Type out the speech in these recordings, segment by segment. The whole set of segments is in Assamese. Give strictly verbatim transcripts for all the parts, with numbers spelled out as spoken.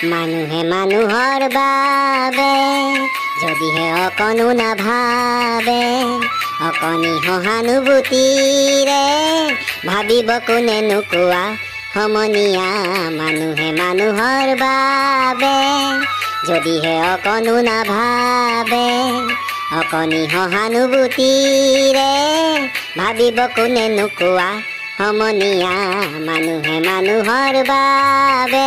মানুহে মানুহৰ বাবে যদিহে অকণো নাভাবে, অকণি সহানুভূতিৰে ভাবিব কোনেনো কোৱা সমনীয়া। মানুহে মানুহৰ বাবে যদিহে অকণো নাভাবে, অকণি সহানুভূতিৰে ভাবিব কোনেনো কোৱা সমনীয়া। মানুহে মানুহৰ বাবে।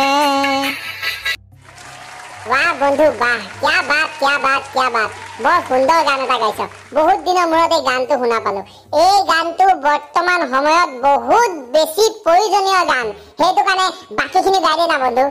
वाह बंधु वाह, क्या बात क्या बात क्या बात, বৰ সুন্দৰ গান এটা গাইছ। বহুত দিনৰ মূৰত এই গানটো শুনা পালো। এই গানটো বৰ্তমান সময়ত বহুত বেছি প্ৰয়োজনীয় গান, সেইটো কাৰণে বাকীখিনি গাই দে না বন্ধু।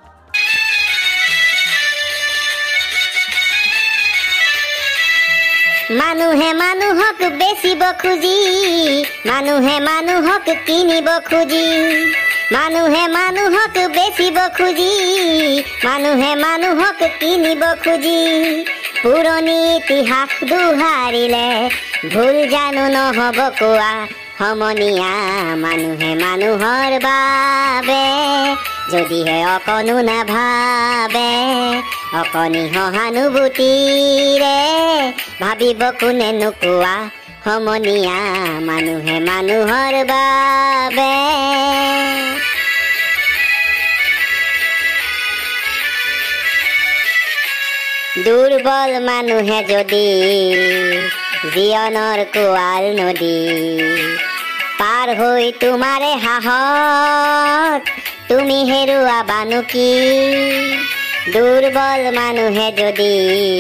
মানুহে মানুহক বেচিব খুজি, মানুহে মানুহক কিনিব খুজি, মানুহে মানুহক বেচিব খুজি, মানুহে মানুহক কিনিব খুজি, পুৰণি ইতিহাস দোহাৰিলে ভুল জানো নহ'ব কোৱা সমনীয়া। মানুহে মানুহৰ বাবে যদিহে অকণো নাভাবে, অকণি সহানুভূতিৰে ভাবিব কোনেনো কোৱা সমনীয়া। মানুহে মানুহৰ বাবে। দুৰ্বল মানুহে যদি জীৱনৰ কোৱাল নদী পাৰ হৈ তোমাৰে সাহস তুমি হেৰুৱাবানো কি। দুৰ্বল মানুহে যদি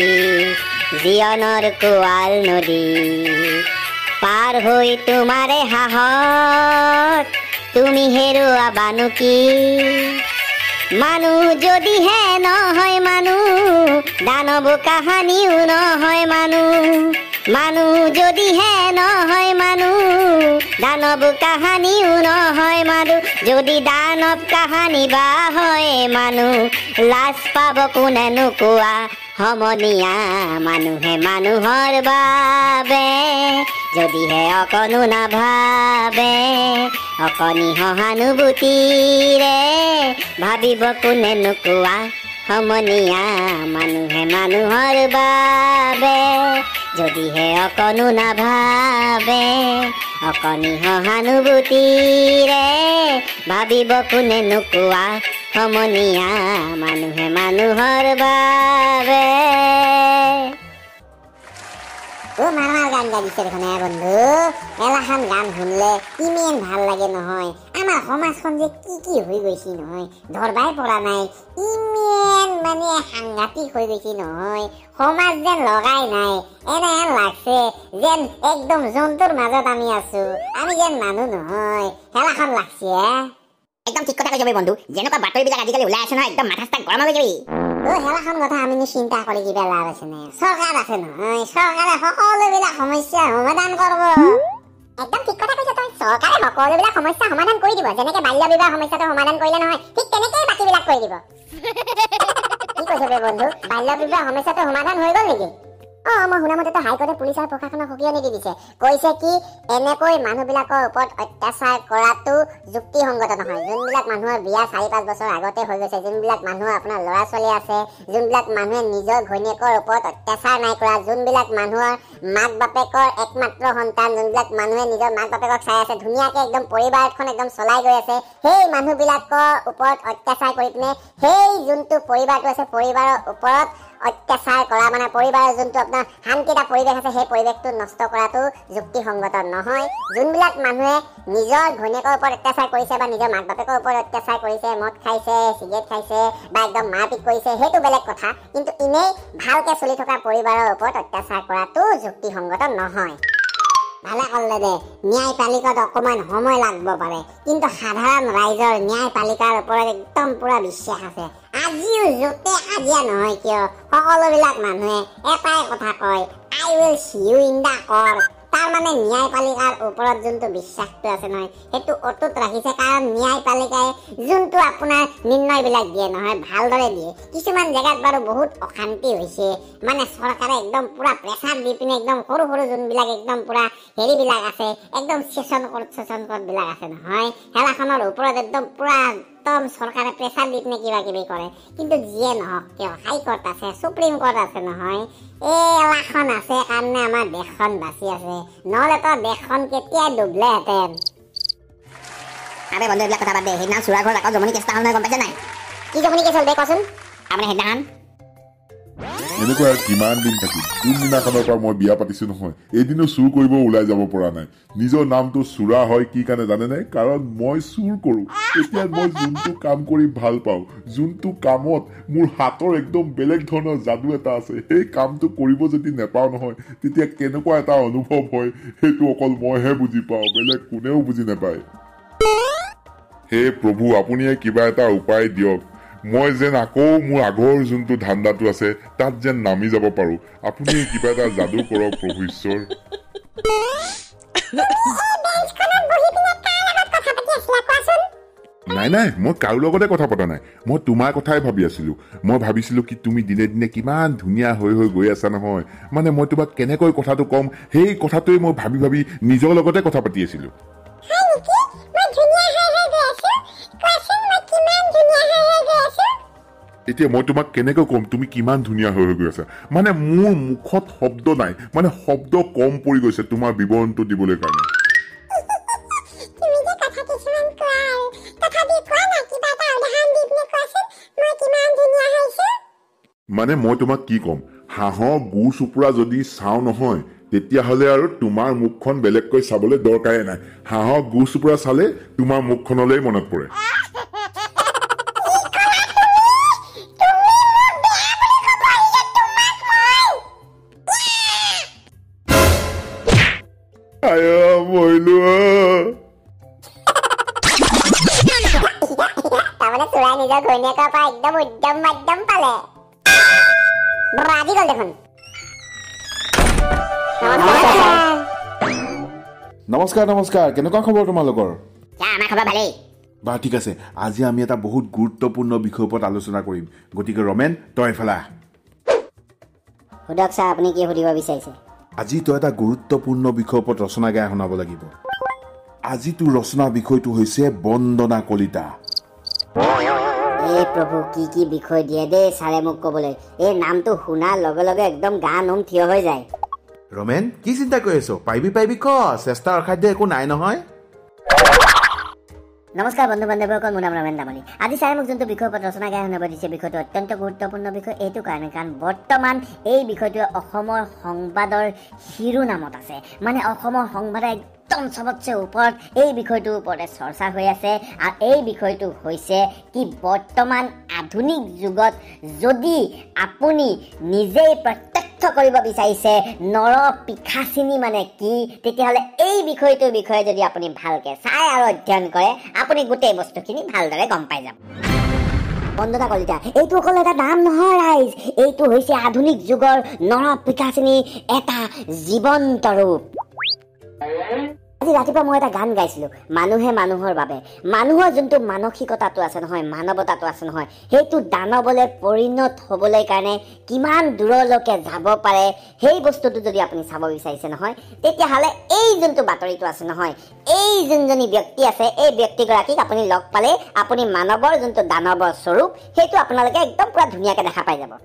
জীৱনৰ কোৱাল নদী পাৰ হৈ তোমাৰে সাহস তুমি হেৰুৱাবানো কি। মানুহ যদিহে নহয় মানুহ, দানৱ কাহানিও নহয় মানুহ। মানুহ যদিহে নহয় মানুহ, দানৱ কাহানিও নহয় মানুহ। যদি দানৱ কাহানি বা হয় মানুহ, লাজ পাব কোনেনো কোৱা সমনীয়া। মানুহে মানুহৰ বাবে যদিহে অকণো নাভাবে, অকণি সহানুভূতিৰে ভাবিব কোনেনো কোৱা সমনীয়া। মানুহে মানুহৰ বাবে যদিহে অকণো নাভাবে, অকণি সহানুভূতিৰে ভাবিব কোনেনো কোৱা সমনীয়া। মানুহে মানুহৰ বাবে। ও মাৰমাৰ গান গাইছে দেখোন এ বন্ধু। এলাখান গান শুনলে ইমান ভাল লাগে নহয়। আমাৰ সমাজখন যে কি কি হৈ গৈছে নহয়, ধৰবাই পৰা নাই। ইমান মানে সাংঘাতিক হৈ গৈছে নহয়, সমাজ যেন লগাই নাই। এনে লাগছে যেন একদম জন্তুৰ মাজত আমি আছো, আমি যেন মানুহ নহয়। হেলাখন লাগছে। একদম ঠিক কথা কৈছ বন্ধু। যেনেকুৱা বাতৰিবিলাক আজিকালি ওলাই আছে নহয়, একদম মাথা চাথা গৰম হৈ যাবি। ও হেলাখন কথা আমি চিন্তা কৰি কিবা লাভ আছে নে? চৰকাৰ আছে নহয়, চৰকাৰে সকলোবিলাক সমস্যা সমাধান কৰিব। একদম ঠিক কথা কৈছ তই। চৰকাৰে সকলোবিলাক সমস্যা সমাধান কৰি দিব। যেনেকে বাল্য বিবাহ সমস্যাটো সমাধান কৰিলে নহয়, ঠিক তেনেকেই বাকীবিলাক কৰি দিব। কি কৈছ বে বন্ধু, বাল্য বিবাহ সমস্যাটো সমাধান হৈ গ'ল নেকি? অ মই শুনা মতে হাইকোৰ্টে পুলিচ আৰু প্ৰশাসনক সকিয়নি দি দিছে। কৈছে কি এনেকৈ মানুহবিলাকৰ ওপৰত অত্যাচাৰ কৰাটো যুক্তিসংগত নহয়। যোনবিলাক মানুহৰ বিয়া চাৰি পাঁচ বছৰ আগতে হৈ গৈছে, যোনবিলাক মানুহৰ আপোনাৰ ল'ৰা ছোৱালী আছে, যোনবিলাক মানুহে নিজৰ ঘৈণীয়েকৰ ওপৰত অত্যাচাৰ নাই কৰা, যোনবিলাক মানুহৰ মাক বাপেকৰ একমাত্ৰ সন্তান, যোনবিলাক মানুহে নিজৰ মাক বাপেকক চাই আছে, ধুনীয়াকে একদম পৰিবাৰ এখন একদম চলাই গৈ আছে, সেই মানুহবিলাকৰ ওপৰত অত্যাচাৰ কৰি পিনে সেই যোনটো পৰিবাৰটো আছে, পৰিবাৰৰ ওপৰত অত্যাচাৰ কৰা, মানে পৰিবাৰৰ যোনটো আপোনাৰ শান্তিতা পৰিৱেশ আছে, সেই পৰিৱেশটো নষ্ট কৰাটো যুক্তিসংগত নহয়। যোনবিলাক মানুহে নিজৰ ঘৈণীয়েকৰ ওপৰত অত্যাচাৰ কৰিছে বা নিজৰ মাক বাপেকৰ ওপৰত অত্যাচাৰ কৰিছে, মদ খাইছে, চিগাৰেট খাইছে বা একদম মাৰপিট কৰিছে, সেইটো বেলেগ কথা। কিন্তু এনেই ভালকে চলি থকা পৰিবাৰৰ ওপৰত অত্যাচাৰ কৰাটো যুক্তিসংগত নহয়। ভালে ক'লে দে, ন্যায়পালিকাত অকণমান সময় লাগিব পাৰে, কিন্তু সাধাৰণ ৰাইজৰ ন্যায়পালিকাৰ ওপৰত একদম পুৰা বিশ্বাস আছে। আজিও য'তে কাজিয়া নহয় কিয়, সকলোবিলাক মানুহে এটাই কথা কয়, I will see you in the court. তাৰমানে ন্যায়পালিকাৰ ওপৰত যোনটো বিশ্বাসটো আছে নহয়, সেইটো অটুট ৰাখিছে। কাৰণ ন্যায়পালিকাই যোনটো আপোনাৰ নিৰ্ণয়বিলাক দিয়ে নহয়, ভালদৰে দিয়ে। কিছুমান জেগাত বাৰু বহুত অশান্তি হৈছে, মানে চৰকাৰে একদম পুৰা প্ৰেছাৰ দি পিনে একদম সৰু সৰু যোনবিলাক একদম পুৰা হেৰিবিলাক আছে, একদম চেচন কোৰ্ট চেচন কোৰ্টবিলাক আছে নহয়, হেলাখনৰ ওপৰত একদম পুৰা একদম চৰকাৰে প্ৰেছাৰ দি পিনে কিবা কিবি কৰে কিন্তু যিয়ে নহওক কিয় হাই কোৰ্ট আছে সুপ্ৰিম কোৰ্ট আছে নহয় এই এলাখন আছে কাৰণে আমাৰ দেশখন বাচি আছে নহ'লেতো দেশখন কেতিয়া ডুবলেহেঁতেন আবে বন্ধু এইবিলাক কথা বাদ দে সেইদিনা চোৰা ঘৰত আকৌ জমনি কেষ্টা হ'ল নহয় গম পাইছে নাই কি জমনি কেছ হ'ল দে কচোন আপুনি সেইদিনাখন এনেকুৱা কিমান দিন থাকিম কোনদিনাখনৰ পৰা মই বিয়া পাতিছো নহয় এদিনো চুৰ কৰিব ওলাই যাব পৰা নাই নিজৰ নামটো চোৰা হয় কি কাৰণে জানে নাই কাৰণ মই চুৰ কৰো এতিয়া মই যোনটো কাম কৰি ভাল পাওঁ যোনটো কামত মোৰ হাতৰ একদম বেলেগ ধৰণৰ যাদু এটা আছে সেই কামটো কৰিব যদি নেপাওঁ নহয় তেতিয়া কেনেকুৱা এটা অনুভৱ হয় সেইটো অকল মইহে বুজি পাওঁ বেলেগ কোনেও বুজি নাপায় হে প্ৰভু আপুনিয়ে কিবা এটা উপায় দিয়ক মই যেন আকৌ মোৰ আগৰ যোনটো ধান্দাটো আছে তাত যেন নামি যাব পাৰো আপুনি কিবা এটা যাদু কৰক প্ৰভু ঈশ্বৰ নাই নাই মই কাৰো লগতে কথা পতা নাই মই তোমাৰ কথাই ভাবি আছিলো মই ভাবিছিলো কি তুমি দিনে দিনে কিমান ধুনীয়া হৈ হৈ গৈ আছা নহয় মানে মই তোমাক কেনেকৈ কথাটো কম সেই কথাটোৱে মই ভাবি ভাবি নিজৰ লগতে কথা পাতি আছিলো এতিয়া মই তোমাক কেনেকৈ কম তুমি কিমান ধুনীয়া হৈ হৈ গৈ আছা মানে মোৰ মুখত শব্দ নাই মানে শব্দ কম পৰি গৈছে তোমাৰ বিৱৰণটো দিবলৈ কাৰণে মানে মই তোমাক কি ক'ম হাঁহৰ গু চুপুৰা যদি চাওঁ নহয় তেতিয়াহ'লে আৰু তোমাৰ মুখখন বেলেগকৈ চাবলৈ দৰকাৰে নাই হাঁহৰ গু চুপুৰা চালে তোমাৰ মুখখনলৈ মনত পৰে মৰিলো তাৰমানে চোৰাই নিজৰ ঘৈণীয়েকৰ পৰা একদম উদ্যম মাধ্যম পালে ৰাজি গ'ল দেখোন নমস্কাৰ নমস্কাৰ কেনেকুৱা খবৰ তোমালোকৰ আমাৰ খবৰ ভালেই বা ঠিক আছে আজি আমি এটা বহুত গুৰুত্বপূৰ্ণ বিষয়ৰ ওপৰত আলোচনা কৰিম গতিকে ৰমেন তই এফালে আহ সুধক ছাৰ আপুনি কি সুধিব বিচাৰিছে আজি তই এটা গুৰুত্বপূৰ্ণ বিষয়ৰ ওপৰত ৰচনা গাই শুনাব লাগিব আজি তোৰ ৰচনা বিষয়টো হৈছে বন্দনা কলিতা এই প্ৰভু কি কি বিষয় দিয়ে দেই ছাৰে মোক ক'বলৈ এই নামটো শুনাৰ লগে লগে একদম গা নোম থিয় হৈ যায় ৰমেন কি চিন্তা কৰি আছ পাৰিবি পাৰিবি ক চেষ্টাৰ অসাধ্য একো নাই নহয় নমস্কাৰ বন্ধু বান্ধৱীসকল মোৰ নাম ৰমেন তামুলী আজি ছাৰে মোক যোনটো বিষয়ৰ ওপৰত ৰচনা গাই শুনাব দিছে বিষয়টো অত্যন্ত গুৰুত্বপূৰ্ণ বিষয় এইটো কাৰণে কাৰণ বৰ্তমান এই বিষয়টোৱে অসমৰ সংবাদৰ শিৰোনামত আছে মানে অসমৰ সংবাদে একদম চবতছে ওপৰত এই বিষয়টোৰ ওপৰতে চৰ্চা হৈ আছে আৰু এই বিষয়টো হৈছে কি বৰ্তমান আধুনিক যুগত যদি আপুনি নিজেই প্ৰত্যক্ষ কৰিব বিচাৰিছে নৰ পিশাচিনী মানে কি তেতিয়াহ'লে এই বিষয়টোৰ বিষয়ে যদি আপুনি ভালকৈ চাই আৰু অধ্যয়ন কৰে আপুনি গোটেই বস্তুখিনি ভালদৰে গম পাই যাব বন্দনা কলিতা এইটো অকল এটা নাম নহয় ৰাইজ এইটো হৈছে আধুনিক যুগৰ নৰ পিশাচিনী এটা জীৱন্ত ৰূপ আজি ৰাতিপুৱা মই এটা গান গাইছিলোঁ মানুহে মানুহৰ বাবে মানুহৰ যোনটো মানসিকতাটো আছে নহয় মানৱতাটো আছে নহয় সেইটো দানৱলৈ পৰিণত হ'বলৈ কাৰণে কিমান দূৰলৈকে যাব পাৰে সেই বস্তুটো যদি আপুনি চাব বিচাৰিছে নহয় তেতিয়াহ'লে এই যোনটো বাতৰিটো আছে নহয় এই যোনজনী ব্যক্তি আছে এই ব্যক্তিগৰাকীক আপুনি লগ পালে আপুনি মানৱৰ যোনটো দানৱৰ স্বৰূপ সেইটো আপোনালোকে একদম পুৰা ধুনীয়াকৈ দেখা পাই যাব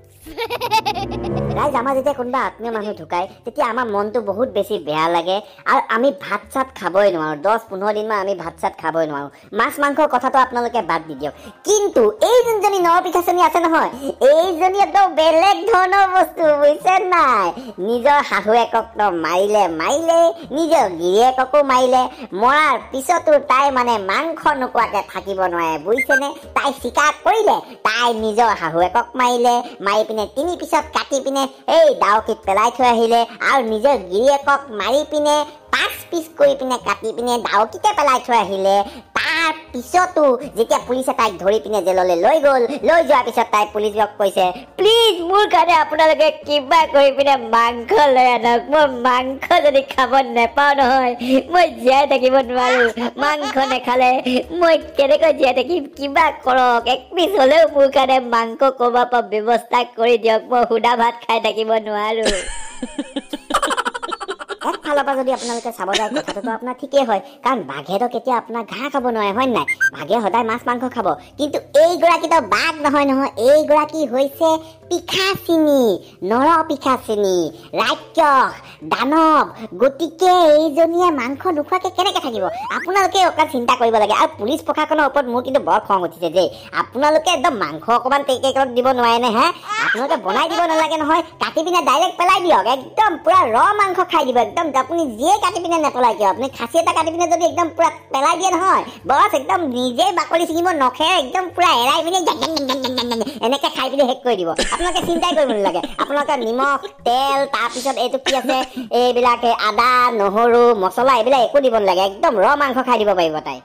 ৰাইজ আমাৰ যেতিয়া কোনোবা আত্মীয় মানুহ ঢুকায় তেতিয়া আমাৰ মনটো বহুত বেছি বেয়া লাগে আৰু আমি ভাত চাত খাবই নোৱাৰোঁ দহ পোন্ধৰ দিনমান আমি ভাত চাত খাবই নোৱাৰোঁ মাছ মাংসৰ কথাটো আপোনালোকে বাদ দি দিয়ক কিন্তু এই যোনজনী নৰ পিশাচিনী আছে নহয় এইজনী একদম বেলেগ ধৰণৰ বস্তু বুজিছে নাই নিজৰ শাহুৱেকক মাৰিলে মাৰিলে নিজৰ গিৰিয়েককো মাৰিলে মৰাৰ পিছতো তাই মানে মাংস নোখোৱাকৈ থাকিব নোৱাৰে বুজিছেনে তাই স্বীকাৰ কৰিলে তাই নিজৰ শাহুৱেকক মাৰিলে মাৰি পিনে তিনি পিছত কাটি পিনে এই ডাউকিত পেলাই থৈ আহিলে আৰু নিজৰ গিৰিয়েকক মাৰি পিনে পাঁচ পিচ কৰি পিনে কাটি পিনে ডাউকিতে পেলাই থৈ আহিলে তাৰ পিছতো যেতিয়া পুলিচে তাইক ধৰি পিনে জেললৈ লৈ গ'ল লৈ যোৱাৰ পিছত তাই পুলিচক কৈছে প্লিজ মোৰ কাৰণে আপোনালোকে কিবা কৰি পিনে মাংস লৈ আনক মই মাংস যদি খাব নেপাওঁ নহয় মই জীয়াই থাকিব নোৱাৰোঁ মাংস নেখালে মই কেনেকৈ জীয়াই থাকিম কিবা কৰক এক পিচ হ'লেও মোৰ কাৰণে মাংস ক'ৰবাৰ পৰা ব্যৱস্থা কৰি দিয়ক মই সুদা ভাত খাই থাকিব নোৱাৰোঁ ফালৰ পৰা যদি আপোনালোকে চাব যায় কথাটো আপোনাৰ ঠিকেই হয় কাৰণ বাঘেতো কেতিয়া আপোনাৰ ঘাঁহ খাব নোৱাৰে হয় নাই বাঘে সদায় মাছ মাংস খাব কিন্তু এইগৰাকীতো বাঘ নহয় নহয় এইগৰাকী হৈছে পিখাচিনী নৰ পিখাচিনী ৰাক্ষস দানৱ গতিকে এইজনীয়ে মাংস নোখোৱাকে কেনেকে থাকিব আপোনালোকে অকণ চিন্তা কৰিব লাগে আৰু পুলিচ প্ৰশাসনৰ ওপৰত মোৰ কিন্তু বৰ খং উঠিছে যে আপোনালোকে একদম মাংস অকণমান টেকেকত দিব নোৱাৰে নে হে আপোনালোকে বনাই দিব নালাগে নহয় কাটি পিনে ডাইৰেক্ট পেলাই দিয়ক একদম পুৰা ৰ মাংস খাই দিব একদম আপুনি যিয়ে কাটি পিনে নেপেলাই কিয় আপুনি খাচী এটা কাটি পিনে যদি একদম পুৰা পেলাই দিয়ে নহয় বছ একদম নিজে বাকলি ছিঙিব নখে একদম পুৰা এৰাই পিনে এনেকে খাই পিনে শেষ কৰি দিব আপোনালোকে চিন্তাই কৰিব নালাগে আপোনালোকে নিমখ তেল তাৰপিছত এইটো কি আছে এইবিলাক আদা নহৰু মছলা এইবিলাক একো দিব নালাগে একদম ৰ মাংস খাই দিব পাৰিব তাই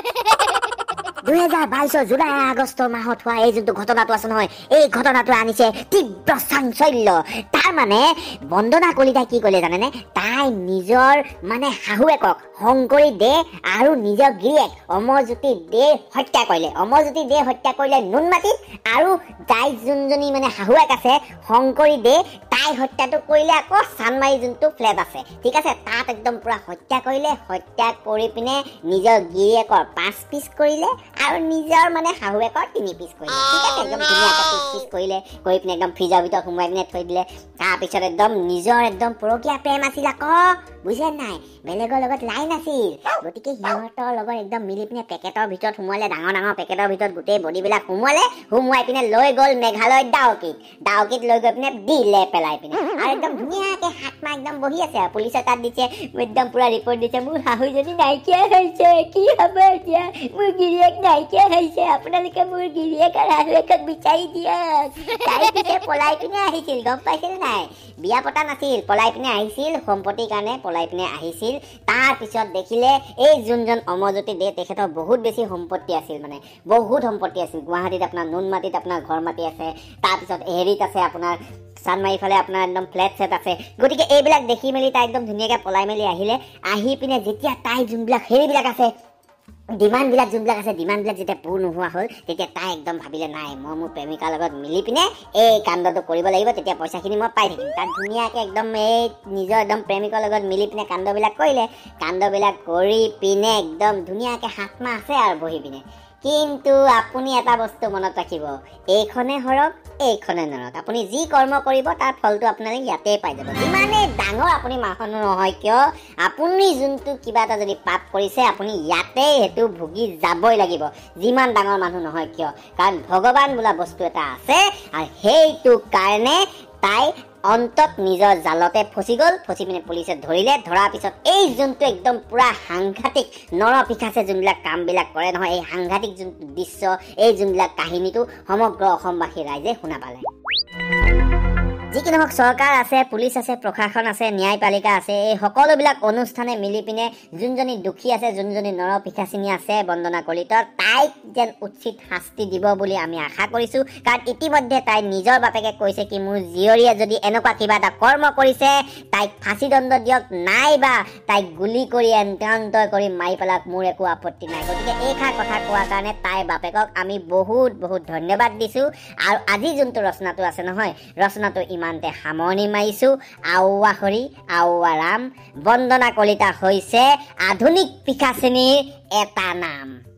দুহেজাৰ বাইছৰ জুলাই আগষ্ট মাহত হোৱা এই যোনটো ঘটনাটো আছে নহয় এই ঘটনাটো আনিছে তীব্ৰ চাঞ্চল্য তাৰ মানে বন্দনা কলিতাই কি কৰিলে জানেনে তাই নিজৰ মানে শাহুৱেকক শংকৰী দে আৰু নিজৰ গিৰিয়েক অমৰজ্যোতি দে হত্যা কৰিলে অমৰজ্যোতি দে হত্যা কৰিলে নুনমাটিত আৰু তাই যোনজনী মানে শাহুৱেক আছে শংকৰী দে তাই হত্যাটো কৰিলে আকৌ চানমাৰী যোনটো ফ্লেট আছে ঠিক আছে তাত একদম পুৰা হত্যা কৰিলে হত্যা কৰি পিনে নিজৰ গিৰিয়েকৰ পাঁচ পিচ কৰিলে আৰু নিজৰ মানে শাহুৱেকৰ তিনি পিচ কৰিলে ঠিক আছে একদম ধুনীয়াকৈ পিচ পিচ কৰিলে কৰি পিনে একদম ফ্ৰিজৰ ভিতৰত সোমোৱাই পিনে থৈ দিলে তাৰপিছত একদম নিজৰ একদম পৰকীয়া প্ৰেম আছিল আকৌ বুজে নাই বেলেগৰ লগত লাইন আছিল গতিকে সিহঁতৰ লগত একদম মিলি পিনে পেকেটৰ ভিতৰত সোমোৱালে ডাঙৰ ডাঙৰ পেকেটৰ ভিতৰত গোটেই বডিবিলাক সোমোৱালে সোমোৱাই পিনে লৈ গ'ল মেঘালয় ডাউকিত ডাউকিত লৈ গৈ পিনে দিলে পেলাই পিনে আৰু একদম ধুনীয়াকৈ হাত মাৰ একদম বহি আছে আৰু পুলিচে তাত দিছে একদম পুৰা ৰিপৰ্ট দিছে মোৰ শাহুজনী নাইকিয়া হৈছে কি হ'ব এতিয়া মোৰ গিৰিয়েক নাইকিয়া হৈছে আপোনালোকে মোৰ গিৰিয়েক আৰু শাহুৱেকক বিচাৰি দিয়ক তাই পিছে পলাই পিনে আহিছিল গম পাইছিল নাই বিয়া পতা নাছিল পলাই পিনে আহিছিল সম্পত্তিৰ কাৰণে পলাই পিনে আহিছিল তাৰপিছত দেখিলে এই যোনজন অমৰজ্যোতি দে তেখেতৰ বহুত বেছি সম্পত্তি আছিল মানে বহুত সম্পত্তি আছিল গুৱাহাটীত আপোনাৰ নুনমাটিত আপোনাৰ ঘৰ মাটি আছে তাৰপিছত হেৰিত আছে আপোনাৰ চানমাৰী ফালে আপোনাৰ একদম ফ্লেট ছেট আছে গতিকে এইবিলাক দেখি মেলি তাই একদম ধুনীয়াকৈ পলাই মেলি আহিলে আহি পিনে যেতিয়া তাই যোনবিলাক হেৰিবিলাক আছে ডিমাণ্ডবিলাক যোনবিলাক আছে ডিমাণ্ডবিলাক যেতিয়া পূৰ নোহোৱা হ'ল তেতিয়া তাই একদম ভাবিলে নাই মই মোৰ প্ৰেমিকাৰ লগত মিলি পিনে এই কাণ্ডটো কৰিব লাগিব তেতিয়া পইচাখিনি মই পাই থাকিম তাত ধুনীয়াকৈ একদম এই নিজৰ একদম প্ৰেমিকৰ লগত মিলি পিনে কাণ্ডবিলাক কৰিলে কাণ্ডবিলাক কৰি পিনে একদম ধুনীয়াকৈ সাত মাহ আছে আৰু বহি পিনে কিন্তু আপুনি এটা বস্তু মনত ৰাখিব এইখনে হৰক এইখনে নৰক আপুনি যি কৰ্ম কৰিব তাৰ ফলটো আপোনালোকে ইয়াতে পাই যাব যিমানে ডাঙৰ আপুনি মানুহ নহয় কিয় আপুনি যোনটো কিবা এটা যদি পাপ কৰিছে আপুনি ইয়াতে সেইটো ভুগি যাবই লাগিব যিমান ডাঙৰ মানুহ নহয় কিয় কাৰণ ভগৱান বোলা বস্তু এটা আছে আৰু সেইটো কাৰণে তাই অন্তত নিজৰ জালতে ফচি গ'ল ফচি পিনে পুলিচে ধৰিলে ধৰাৰ পিছত এই যোনটো একদম পুৰা সাংঘাতিক নৰ পিখাচে যোনবিলাক কামবিলাক কৰে নহয় এই সাংঘাতিক যোনটো দৃশ্য এই যোনবিলাক কাহিনীটো সমগ্ৰ অসমবাসী ৰাইজে শুনা পালে যি কি নহওক চৰকাৰ আছে পুলিচ আছে প্ৰশাসন আছে ন্যায়পালিকা আছে এই সকলোবিলাক অনুষ্ঠানে মিলি পিনে যোনজনী দুখী আছে যোনজনী নৰ পিখাচিনী আছে বন্দনা কলিতাৰ তাইক যেন উচিত শাস্তি দিব বুলি আমি আশা কৰিছোঁ কাৰণ ইতিমধ্যে তাই নিজৰ বাপেকে কৈছে কি মোৰ জীয়ৰীয়ে যদি এনেকুৱা কিবা এটা কৰ্ম কৰিছে তাইক ফাঁচী দণ্ড দিয়ক নাইবা তাইক গুলি কৰি এনকাউণ্টাৰ কৰি মাৰি পেলাওক মোৰ একো আপত্তি নাই গতিকে এইষাৰ কথা কোৱাৰ কাৰণে তাইৰ বাপেকক আমি বহুত বহুত ধন্যবাদ দিছোঁ আৰু আজি যোনটো ৰচনাটো আছে নহয় ৰচনাটো ইমানতে সামৰণি মাৰিছোঁ আউৱা হৰি আউৱা ৰাম বন্দনা কলিতা হৈছে আধুনিক পিখাচিনীৰ এটা নাম।